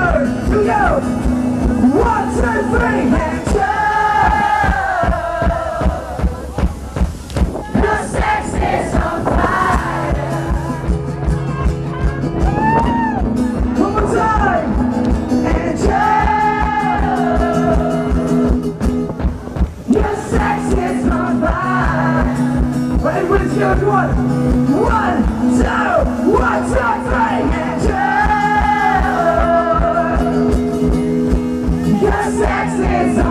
Here we go. 1, 2, 3, and the sex is on fire. One more time. And your sex is on fire. Everybody's going 1, 1, 2, 1, 2, 3, and your sex is on fire.